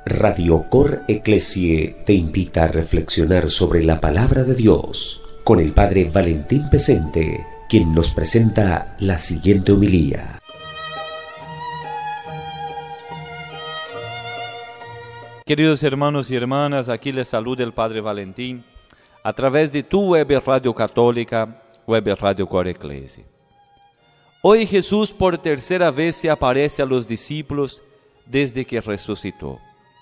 Radio Cor Ecclesiae te invita a reflexionar sobre la palabra de Dios con el Padre Valentín Pesente, quien nos presenta la siguiente homilía. Queridos hermanos y hermanas, aquí les saluda el Padre Valentín a través de tu web radio católica, web Radio Cor Ecclesiae. Hoy Jesús por tercera vez se aparece a los discípulos desde que resucitó.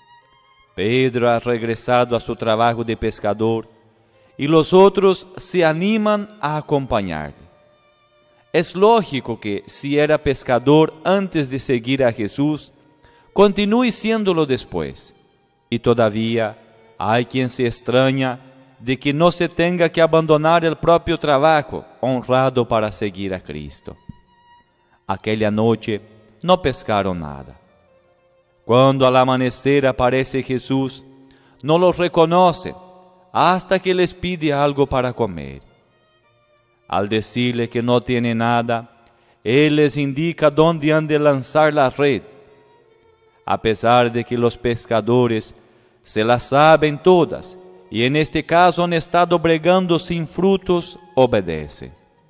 Pedro ha regresado a su trabajo de pescador y los otros se animan a acompañarle. Es lógico que si era pescador antes de seguir a Jesús, continúe siéndolo después. Y todavía hay quien se extraña de que no se tenga que abandonar el propio trabajo honrado para seguir a Cristo. Aquella noche no pescaron nada. Cuando al amanecer aparece Jesús, no los reconocen hasta que les pide algo para comer. Al decirle que no tiene nada, Él les indica dónde han de lanzar la red. A pesar de que los pescadores se las saben todas y en este caso han estado bregando sin frutos, obedecen.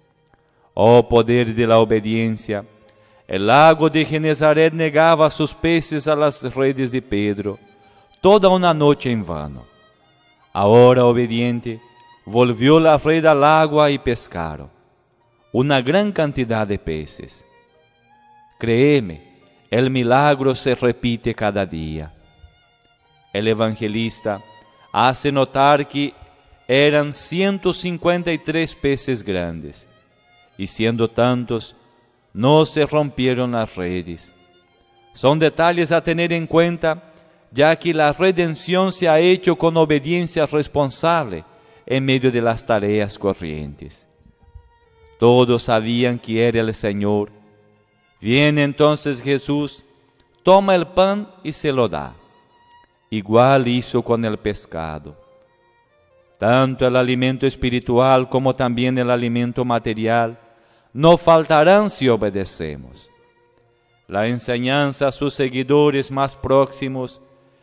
Oh poder de la obediencia, el lago de Genezaret negaba sus peces a las redes de Pedro, toda una noche en vano. Ahora, obediente, volvió la red al agua y pescaron una gran cantidad de peces. Créeme, el milagro se repite cada día. El evangelista hace notar que eran 153 peces grandes, y siendo tantos, no se rompieron las redes. Son detalles a tener en cuenta, ya que la redención se ha hecho con obediencia responsable en medio de las tareas corrientes. Todos sabían que era el Señor. Viene entonces Jesús, toma el pan y se lo da. Igual hizo con el pescado. Tanto el alimento espiritual como también el alimento material no faltarán si obedecemos. La enseñanza a sus seguidores más próximos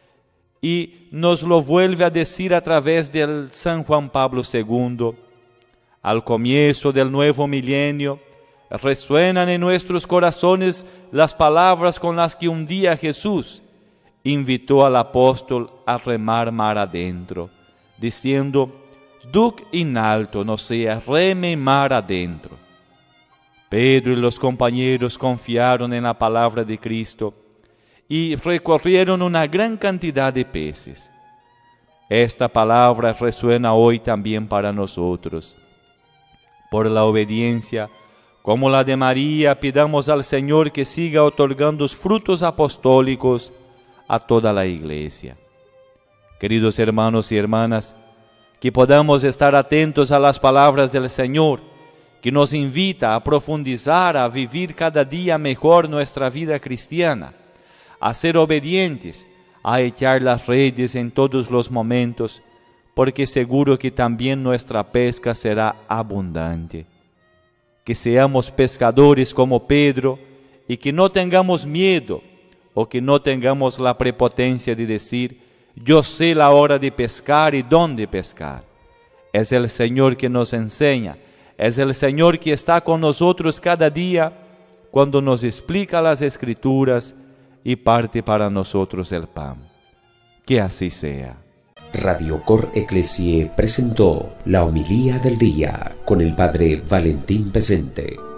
y nos lo vuelve a decir a través del San Juan Pablo II. Al comienzo del nuevo milenio, resuenan en nuestros corazones las palabras con las que un día Jesús invitó al apóstol a remar mar adentro, diciendo: «Duc in alto, no sea, reme mar adentro». Pedro y los compañeros confiaron en la palabra de Cristo y recorrieron una gran cantidad de peces. Esta palabra resuena hoy también para nosotros. Por la obediencia, como la de María, pidamos al Señor que siga otorgando frutos apostólicos a toda la Iglesia. Queridos hermanos y hermanas, que podamos estar atentos a las palabras del Señor, que nos invita a profundizar, a vivir cada día mejor nuestra vida cristiana, a ser obedientes, a echar las redes en todos los momentos, porque seguro que también nuestra pesca será abundante. Que seamos pescadores como Pedro y que no tengamos miedo o que no tengamos la prepotencia de decir: yo sé la hora de pescar y dónde pescar. Es el Señor que nos enseña. Es el Señor que está con nosotros cada día cuando nos explica las Escrituras y parte para nosotros el pan. Que así sea. Radio Cor Ecclesiae presentó la homilía del día con el Padre Valentín Pesente.